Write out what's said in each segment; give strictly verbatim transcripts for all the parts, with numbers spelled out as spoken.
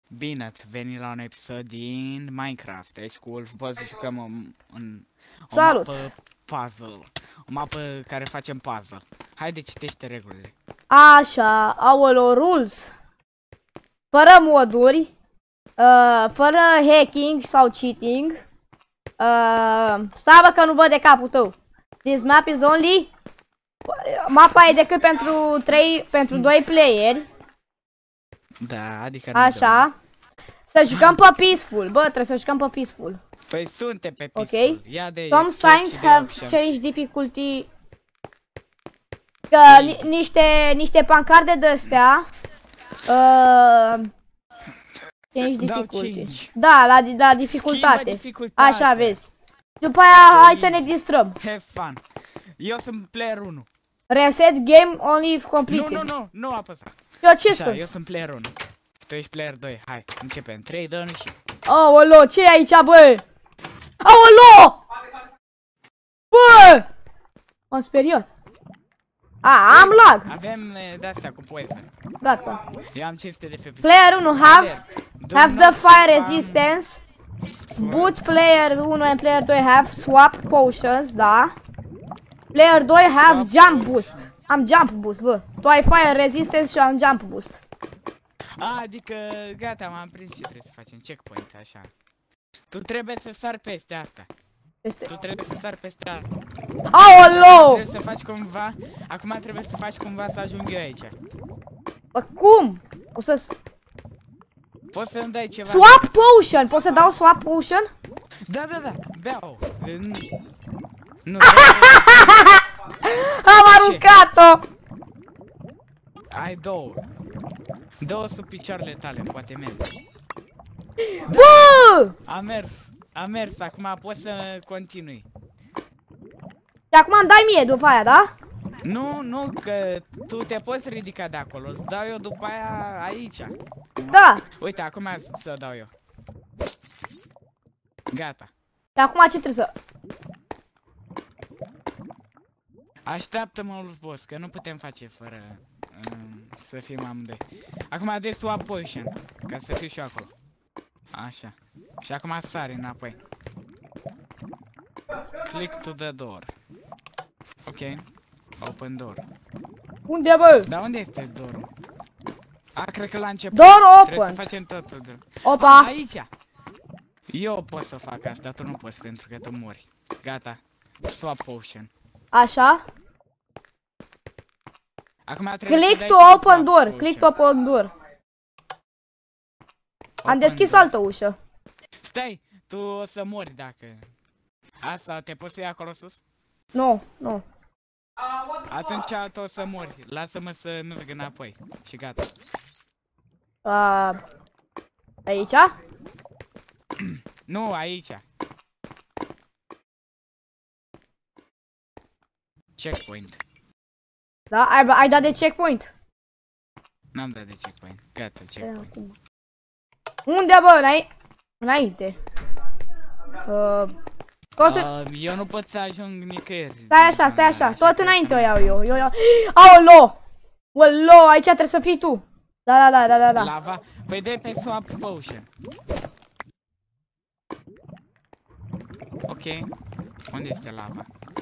Bine ați venit la un episod din Minecraft. Deci cu Wolf Boss jucăm în, în o Salut. mapă puzzle. O mapă care facem puzzle. Haide, citește regulile. Așa, aolo, rules. Fără moduri, uh, fără hacking sau cheating. Uh, stai bă că nu văd de capul tău. This map is only... Mapa e decât pentru trei, pentru doi playeri. Da, adică Așa. Să jucăm pe peaceful, bă, trebuie să jucăm pe peaceful. Păi suntem pe Ok. peaceful. Ia de Some sketch signs de have options. changed difficulty. Că ni niște niște pancarde de astea. Uh, change difficulty. change. Da, la, la dificultate. dificultate. Așa vezi. După aia hai să ne distrăm. Have fun. Eu sunt player unu. Reset game only completed. Nu, nu, nu, nu apăsa. Eu ce Așa, sunt? eu sunt player unu. Tu ești player doi. Hai, începem. trei, doi, unu și... Aolo, ce e aici, bă? Aolo! Bă! M-am speriat. A, am lag. Avem de-astea cu poison. Gata. Eu am cinci sute de F P S. Player unu have Do have the not fire spam. resistance. Both player unu and player doi have swap potions, da. Player doi have Swap jump potion. boost. Am jump boost, bă. Tu ai fire resistance și eu am jump boost. A, adică, gata, m-am prins ce trebuie să facem. Checkpoint, așa. Tu trebuie să sari peste asta. Este... Tu trebuie să sari peste asta. Aolo! Trebuie să faci cumva, acum trebuie să faci cumva să ajung eu aici. Bă, cum? O să... Poți să-mi dai ceva? Swap potion! Poți să dau swap potion? Da, da, da, beau. Nu. Nu. Am aruncat-o! Ai două. Două sub picioarele tale, poate merge. Bă! A mers, a mers, acum poți să continui. Și acum îmi dai mie după aia, da? Nu, nu, că tu te poți ridica de acolo, îți dau eu după aia aici. Da. Uite, acum să dau eu. Gata. Și acum ce trebuie să... Așteaptă-mă, Wolf Boss, că nu putem face fără um, să fim amândoi. Acum de swap potion, ca să fiu și eu acolo. Așa. Și acum sari înapoi. Click to the door. Ok. Open door. Unde, bă? Dar unde este door-ul? A, cred că la început. Door Trebuie să open. facem totul. De... Opa. A, aici. Eu pot să fac asta, tu nu poți pentru că tu mori. Gata. Swap potion. Așa. Acum trebuie Click să to dai și open swap door. potion. Click to open door. Am Open deschis door. altă ușă. Stai, tu o să mori dacă... Asta, te poți să iei acolo sus? Nu, nu. Atunci tu o să mori. Lasă-mă să merg înapoi. Și gata. Uh, aici? Nu, aici. Checkpoint. Da, ai, ai dat de checkpoint. N-am dat de checkpoint. Gata, checkpoint. Unde, bă? Înai... Înainte. Uh, tot... Uh, eu nu pot să ajung nicăieri. Stai așa, stai așa. Tot trebuie înainte să o iau eu. eu iau... Aolo! Aolo, aici trebuie să fii tu. Da, da, da, da, da, da. Lava? Păi dai pe swap potion. Ok. Unde este lava?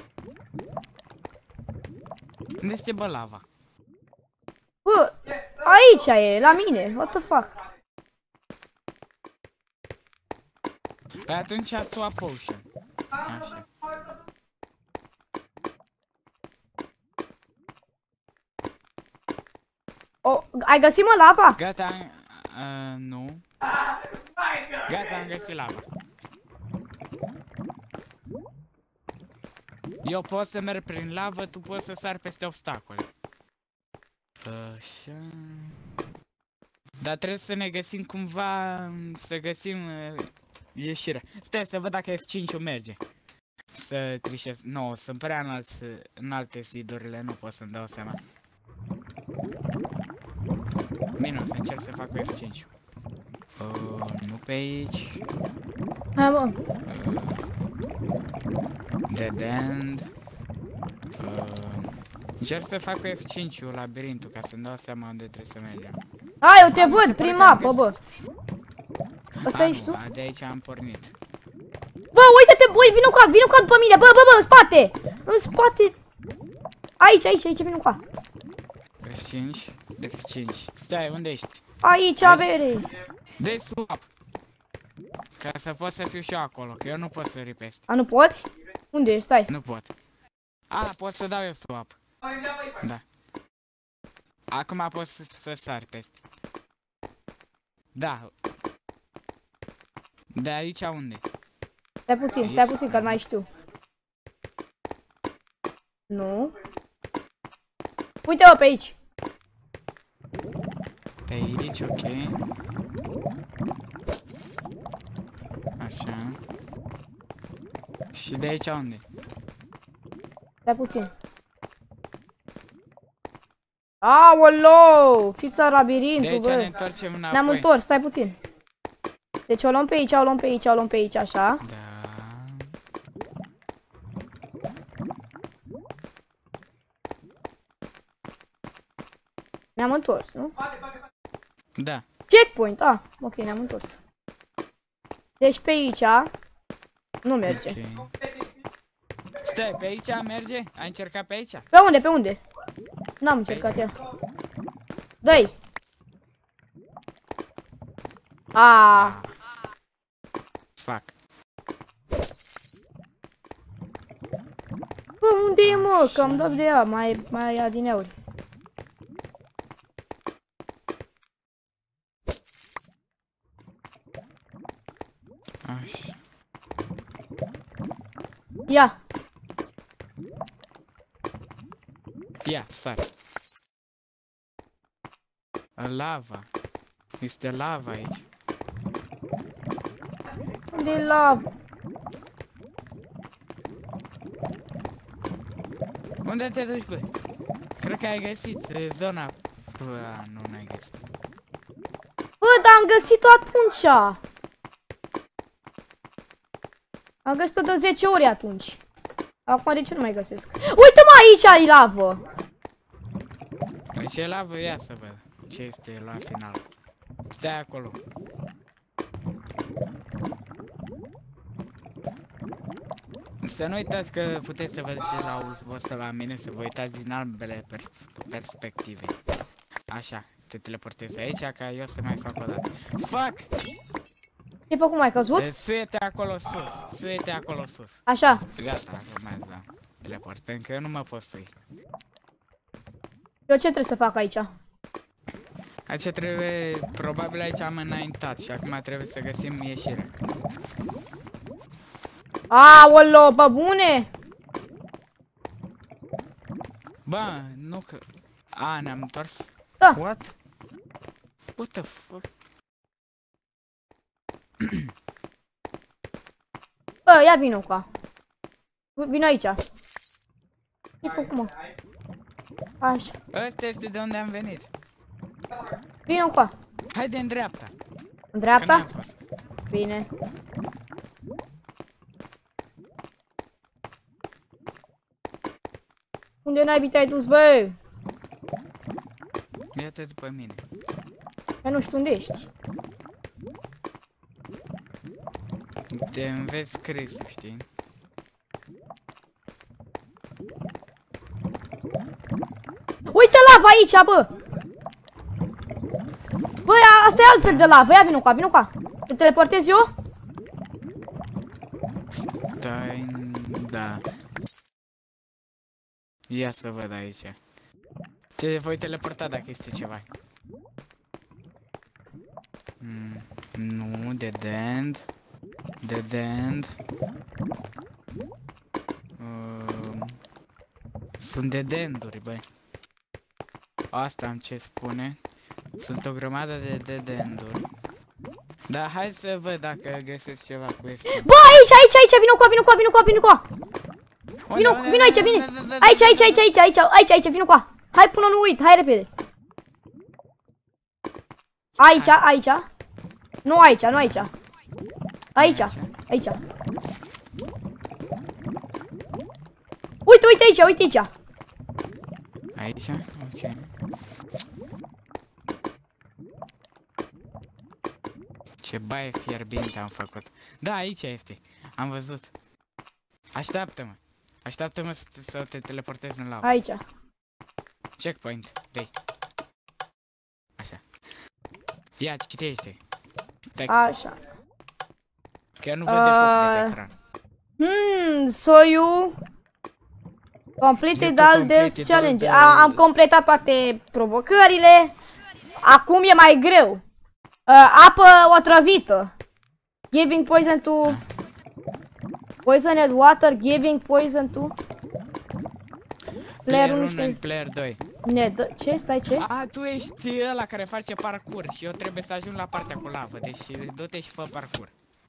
Unde este, bă, lava? Bă, aici e, la mine. What the fuck? Păi atunci swap potion. Așa. O, ai găsit, mă, lava? Gata, uh, nu. Gata, am găsit lava. Eu pot să merg prin lavă, tu poți să sari peste obstacole. Așa. Dar trebuie să ne găsim cumva, să găsim uh, ieșirea. Stai să văd dacă F cinci-ul merge. Să trișez. Nu, no, sunt prea înalți, înalte zidurile, nu pot să-mi dau seama. Bine, o să încerc să fac cu F cinci. Uh, nu pe aici. Hai, mă. Uh, dead end. Uh, încerc să fac cu F cinci-ul labirintul ca să-mi dau seama unde trebuie să mergem. Hai, eu te Ah, mi se văd pare prin că am mapă, bă. găsit. Asta A, ești nu, tu? a, de aici am pornit. Bă, uite-te, băi, vino cu vino cu după mine, bă, bă, bă, în spate! În spate! Aici, aici, aici, vino cu F cinci, F cinci. Stai, unde ești? Aici, avere! Dă swap. Ca să pot să fiu și eu acolo, că eu nu pot să ripest. A, nu poți? Unde ești? Stai. Nu pot. A, pot să dau eu swap. Da. Acum pot să, să sar peste. Da. De aici unde? Stai puțin, stai puțin, că mai știu. Nu. Uite-o pe aici. Pe aici, ok. Așa. Și de aici unde? Stai puțin. Aoleu! Fița De labirintul, aici ne bă. întoarcem înapoi. Ne-am întors, stai puțin. Deci o luăm pe aici, o luăm pe aici, o luăm pe aici, așa. Da. Ne-am întors, nu? Da. Checkpoint, ah, ok, ne-am întors. Deci pe aici nu merge. Ok. Stai, pe aici merge? Ai încercat pe aici? Pe unde, pe unde? N-am încercat ea. Dă-i! Ah, Fac. bă, unde e, mă? Că am dat de ea, mai, mai adineuri. Așa. Ia! Ia, sar. Lava. Este lava aici. Unde e lava? Unde te duci, bă? Cred că ai găsit e, zona. Bă, nu, n-ai găsit. Bă, dar am găsit-o atunci! Am găsit-o de zece ori atunci. Acum de ce nu mai găsesc? Uite-mă, aici e lavă! Aici e lavă, ia să văd ce este la final. Stai acolo. Să nu uitați că puteți să vedeți și la vostru la mine, să vă uitați din ambele per perspective. Așa, te teleportezi aici ca eu să mai fac o dată. Fac! Ce făcut, mai căzut? Suiete acolo sus, suiete acolo sus. Așa. Gata, urmează la teleport, pentru că eu nu mă pot sui. Eu ce trebuie să fac aici? Aici trebuie, probabil aici am înaintat și acum trebuie să găsim ieșirea. Aoleu, bă, bune! Bă, nu că... A, ne-am întors? Da. What? What the fuck? Bă, ia vină cu a. Vino aici. Ce făcut, mă? Așa. Ăsta este de unde am venit. Vino cu a. Haide în dreapta. În Că n-am dreapta? fost. Bine. Unde n-ai te-ai dus, bă? Ia-te după mine. Eu nu știu unde ești. Te înveți scrisul, știi? Uite lava aici, bă! Bă, asta e altfel de lavă. Ia vino cu a, vino cu a. Te teleportez eu? Stai... Da. Ia să văd aici. Te voi teleporta dacă este ceva. Mm, nu, dead end. Dead end. Uh, sunt dead end-uri, băi. Asta am ce spune. Sunt o grămadă de dead end-uri. Dar hai să văd dacă găsesc ceva cu F cinci. Bă, aici, aici, aici, vino cu a, vino cu a, vino cu a, vino cu a. Vino, vino aici, vine. Aici, aici, aici, aici, aici, aici, aici, vino cu a. Hai până nu uit, hai repede. Aici, aici. Nu aici, nu aici. Aici, aici. Uite, uite aici, uite aici. Aici? Ok. Ce baie fierbinte am făcut. Da, aici este. Am văzut. Așteaptă-mă. Așteaptă-mă să, să te teleportezi în lavă. Aici. Checkpoint. Dei. Așa. Ia, citește. Textul. Așa. Că eu nu văd de foc de pe ecran. Hmm, so you completed You all completed these challenge. all the- A, am completat toate provocările. Acum e mai greu. Uh, apă otrăvită. Giving poison to poisoned water, giving poison to Player unu unu știu. and player doi. Ne dă... Ce? Stai, ce? A, tu ești ăla care face parcurs și eu trebuie să ajung la partea cu lavă. Deci du-te și fă parcurs.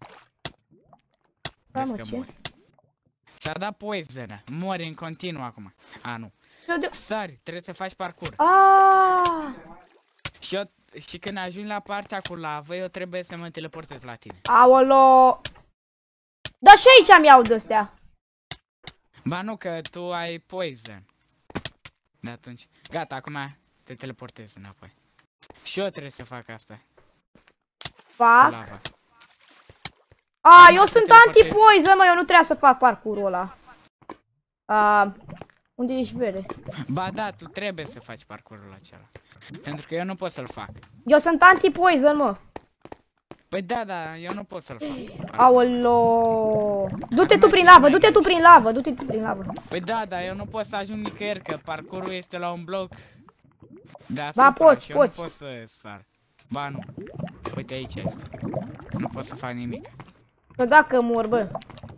Da, Vezi mă, că ce? mori. S-a dat poison. Mori în continuu acum. A, nu. Eu de- Sari, trebuie să faci parcurs. Ah! Și eu, și când ajungi la partea cu lavă, eu trebuie să mă teleportez la tine. Aolo! Da, și aici am iau de-astea. Ba nu, că tu ai poison. De atunci. Gata, acum te teleportezi înapoi. Și eu trebuie să fac asta. Cu Fac. lava. A, Acum eu te sunt teleportezi. anti-poison, mă, eu nu trebuia să fac parcurul ăla. A, unde ești, vere? Ba da, tu trebuie să faci parcursul acela. Pentru că eu nu pot să-l fac. Eu sunt anti-poison, mă. Păi da, da, eu nu pot să-l fac. Aolo! Du-te Acum tu prin să lavă, mai du-te tu mergi. prin lavă, du-te tu prin lavă. Păi da, dar eu nu pot să ajung nicăieri, că parcursul este la un bloc deasupra poți, și eu poți. nu pot să sar. Ba nu. Uite, aici este. Nu pot să fac nimic. Că dacă mor, bă.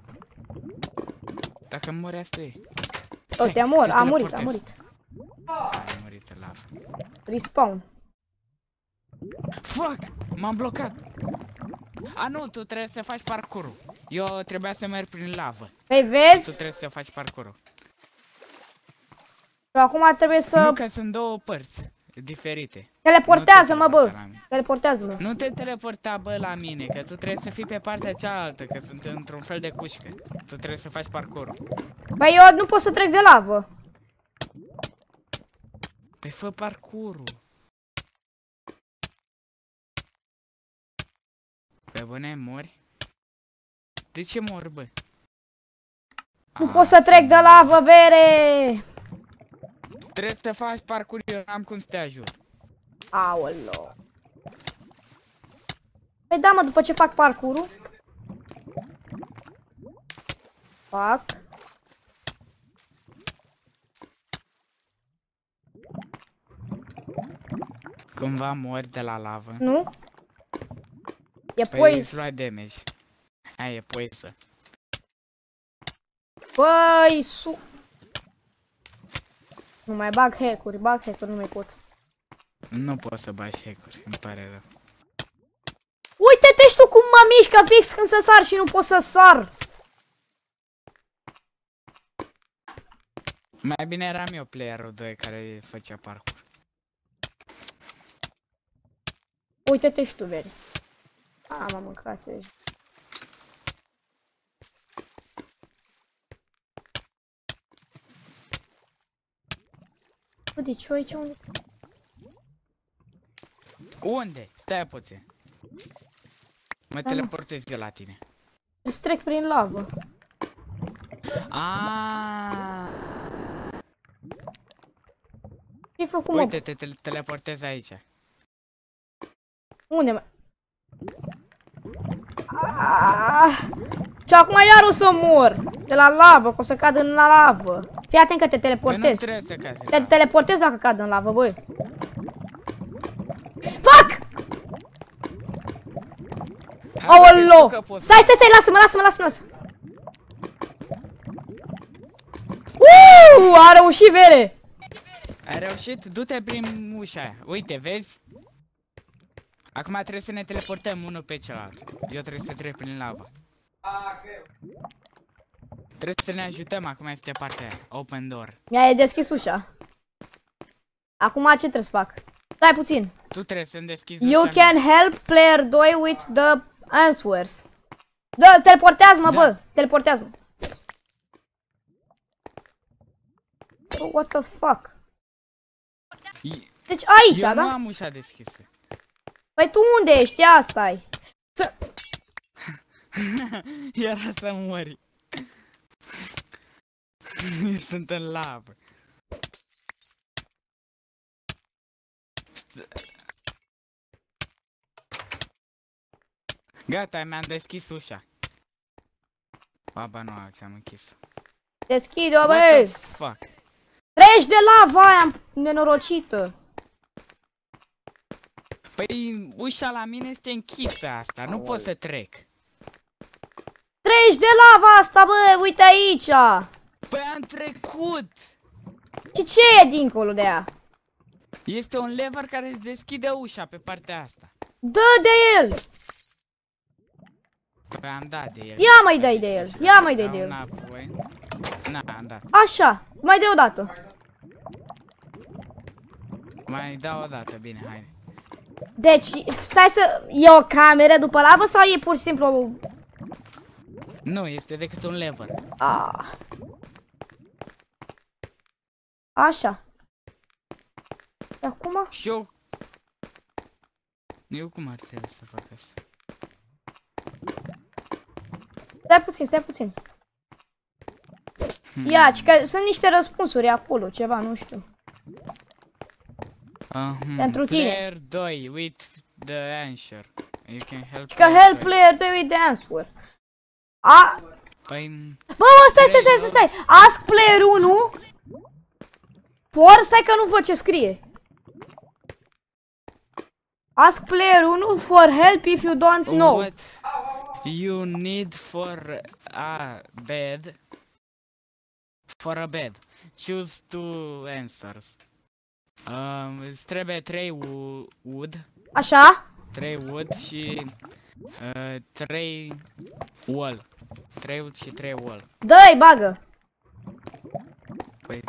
Dacă mori, asta e. O, te mor, te a murit, a teleportezi. murit. Am murit în lavă. Respawn. Fuck! M-am blocat! A, nu, tu trebuie să faci parcurul. Eu trebuia să merg prin lavă. Păi Tu vezi? trebuie să faci parcurul. Și acum trebuie Nu, să... că sunt două părți diferite. Teleportează-mă, Nu te bă. teleporta la mine. Teleportează-mă. Nu te teleporta, bă, la mine, că tu trebuie să fii pe partea cealaltă, că sunt într-un fel de cușcă. Tu trebuie să faci parcurul. Păi eu nu pot să trec de lavă. Păi fă parcurul. Pe bune, mori? De ce mor, bă? Nu A, pot să trec de lavă, vere. Trebuie să faci parcur, eu n-am cum să te ajut. Aolo. Păi da, mă, după ce fac parcurul. Fac. Cumva mori de la lavă. Nu? E Păi poison. îți luai damage. Aia e poison. Băi, su... Nu mai bag hack-uri, bag hack-uri, nu mai pot. Nu poți să bagi hack-uri, îmi pare rău. Uite-te și tu cum mă mișcă fix când să sar și nu pot să sar. Mai bine eram eu playerul doi care făcea parcur. Uite-te și tu, veri. A, m-am mâncat aici. Bă, deci eu aici unde? Unde? Stai puțin. Mă Da, teleportez eu la tine. Îți trec prin lavă. Aaaa. Ce-ai făcut, mă? Uite, te te teleportez aici. Unde, mă? Ah! Și acum iar o să mor. De la lavă, că o să cad în la lavă. Fii atent că te Păi nu teleportezi. trebuie să cazi. Te teleportezi dacă cad în lavă, băi. Fuck! Aolo! Stai, stai, stai, lasă-mă, lasă-mă, lasă-mă, lasă-mă. Uuu, a reușit, vere. Ai reușit? Du-te prin ușa aia. Uite, vezi? Acum trebuie să ne teleportăm unul pe celălalt. Eu trebuie să trec prin lavă. Trebuie să ne ajutăm, acum este partea aia. Open door. Mi-ai deschis ușa. Acum ce trebuie să fac? Stai puțin. Tu trebuie să-mi deschizi You ușa can mea. help player doi with the answers. Da, teleportează-mă, Da. bă. Teleportează-mă. Oh, what the fuck? I- Deci aici, Eu da? nu am ușa deschisă. Păi tu unde ești? Ia stai. Să... Era să mori. Sunt în lavă. Gata, mi-am deschis ușa. Baba, nu, ți-am închis. Deschide-o, What băi! the fuck? Treci de lava aia nenorocită! Păi, ușa la mine este închisă asta, nu pot să trec. Treci de lava asta, bă, uite aici! Păi am trecut! Și ce e dincolo de ea? Este un lever care îți deschide ușa pe partea asta. Dă de el! Păi am dat de el. Ia mai dai de el, ia mai dai de el. Înapoi. Na, am dat. Așa, mai dai o dată. Mai dau o dată, bine, hai. Deci, stai să... E o cameră după lavă sau e pur și simplu o... Nu, este decât un lever. Ah. Așa. Și acum? Și eu... Eu cum ar trebui să fac asta? Stai puțin, stai puțin. Hmm. Ia, ci că sunt niște răspunsuri acolo, ceva, nu știu. Uh-huh. Pentru tine. Player doi, with the answer. You can help. Că help player doi with the answer. A... Păi... Bă, bă, stai, stai, stai, stai, stai. Ask player unu. For, stai că nu văd ce scrie. Ask player unu for help if you don't know. What you need for a bed? For a bed. Choose two answers. Um, îți trebuie trei wood. Așa? trei wood și uh, trei wall. trei wood și trei wall. Dă-i, bagă. Păi,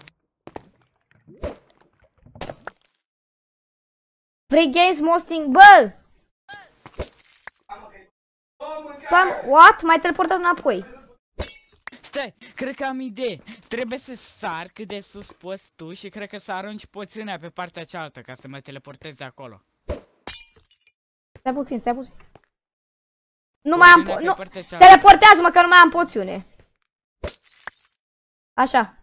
Free games mosting, bă! Stai, what? M-ai teleportat înapoi. stai, cred că am idee. Trebuie să sar cât de sus poți tu și cred că să arunci poțiunea pe partea cealaltă ca să mă teleportezi acolo. Stai puțin, stai puțin. Nu mai am Poțiunea po- pe nu. partea cealaltă. Teleportează-mă că nu mai am poțiune. Așa.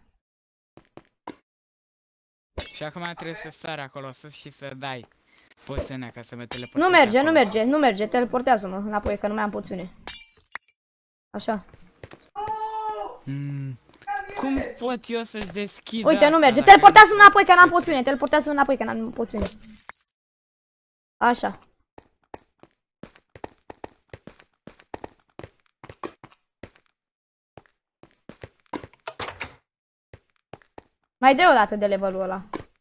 Și acum trebuie să sari acolo sus și să dai poțiunea ca să mă teleportezi. Nu merge, acolo nu merge, sus. nu merge. Teleportează-mă înapoi că nu mai am poțiune. Așa. Mm. Cum pot eu să-ți deschid Uite, asta nu merge. dacă Teleportează-mă nu- înapoi că n-am poțiune. Teleportează-mă înapoi că n-am poțiune. Așa. Mai dă o dată de levelul ăla.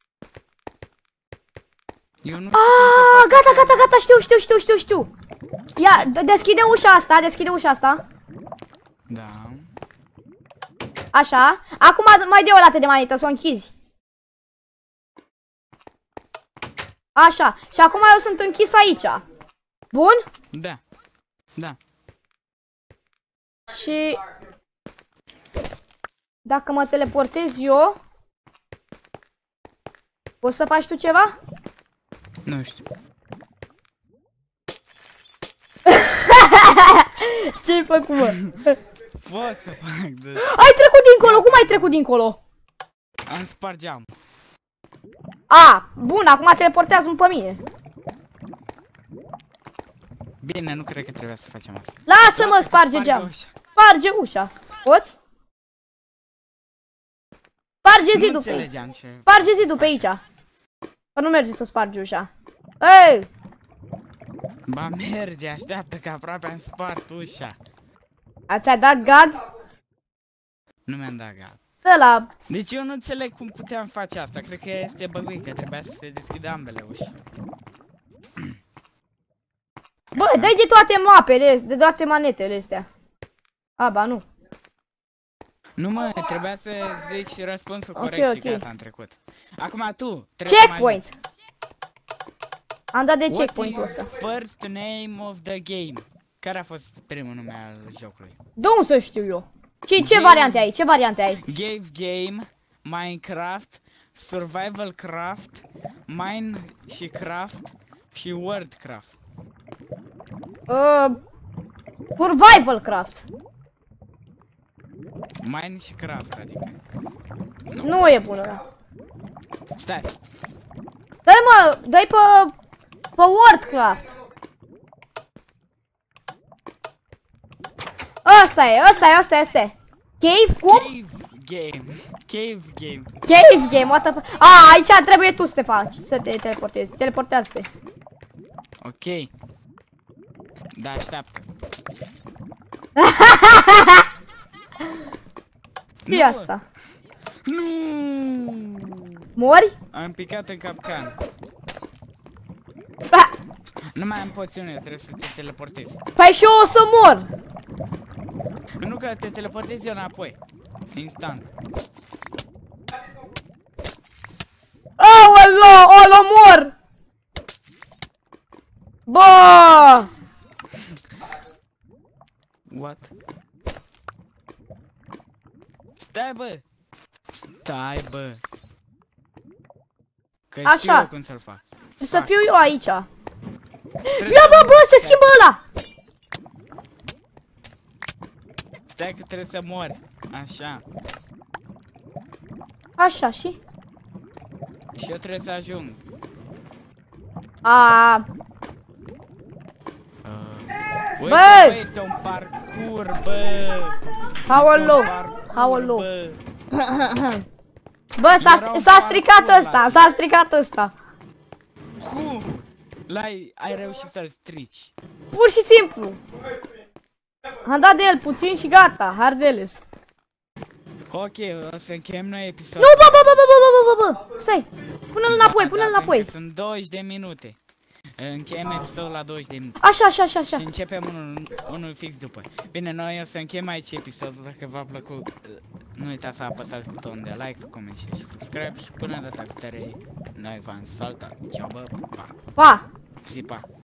Eu nu știu cum să Ah, fac gata, asta. gata, gata, știu, știu, știu, știu, știu. Ia, d- deschide ușa asta, deschide ușa asta. Da. Așa. Acum mai dă o dată de manită, să o închizi. Așa. Și acum eu sunt închis aici. Bun? Da. Da. Și... Dacă mă teleportez eu... Poți să faci tu ceva? Nu știu. Ce-ai făcut, mă? Pot să fac de... Ai trecut dincolo, cum ai trecut dincolo? Am spart geam. A, bun, acum teleportează-mă pe mine. Bine, nu cred că trebuia să facem asta. Lasă-mă, Lasă că sparge sparge geam. ușa. Sparge ușa. Poți? Sparge Nu zidul pe aici. înțelegeam ce... Sparge zidul pe aici. Că nu merge să spargi ușa. Ei! Ba merge, așteaptă că aproape am spart ușa. Ați-a dat gad? Nu mi-am dat gata. Ăla. Deci eu nu înțeleg cum puteam face asta. Cred că este băguit, că trebuia să se deschidă ambele uși. Bă, dai de toate mapele, de toate manetele astea. A, ba nu. Nu mă, trebuia să zici răspunsul Ok, corect și ok. gata, am trecut. Acum tu, trebuie să mă Checkpoint. ajuți. Am dat de What checkpoint-ul is ăsta. first name of the game? Care a fost primul nume al jocului? De unde să știu eu? Și ce Game. variante ai? Ce variante ai? Gave Game, Minecraft, Survival Craft, Mine și Craft și Wordcraft. Uh, survival craft. Mine și craft, adică. Nu e bună, da. Stai. Dai mă, dai pe... pe Wordcraft. Asta e, asta e, asta e, asta e. Cave, cum? Cave game. Cave game. Cave game, what the fuck? A, aici trebuie tu să te faci, să te teleportezi. Teleportează-te. Ok. Da, așteaptă. Fii Nu, asta. Nu! Mori? Am picat în capcan. Ha! Nu mai am poțiune, trebuie să te teleportezi. Păi și eu o să mor. Nu că te teleportezi eu înapoi. Instant. Aoleu, olo mor. Bă! What? Stai, bă! Stai, bă! Că Așa. știu eu cum să-l fac. Să fiu eu aici. Ia Trebuie bă, să- bă, se schimbă ăla. Stai că trebuie să mori. Așa. Așa, și? Și eu trebuie să ajung. A, Uite, Bă! bă, este un parcur, bă! Aoleu, Este un parcur, aoleu. bă. Bă, s-a, Era un s-a stricat parcur ăsta, la- s-a stricat ăsta. Cum? L-ai ai reușit să-l strici. Pur și simplu. Am dat de el puțin și gata, Hardeles. Ok, o să încheiem noi episodul. Nu, bă, bă, bă, bă, bă, bă, bă, bă, stai. Pune-l înapoi, Da, pune-l da, înapoi. pentru că Sunt douăzeci de minute. Încheiem episodul la douăzeci de minute. Așa, așa, așa, așa. Și începem unul, unul fix după. Bine, noi o să încheiem aici episodul. Dacă v-a plăcut, nu uitați să apăsați butonul de like, coment și subscribe. Și până data viitoare, noi v-am salutat. Ciao, bă, pa. Pa! Zi, pa.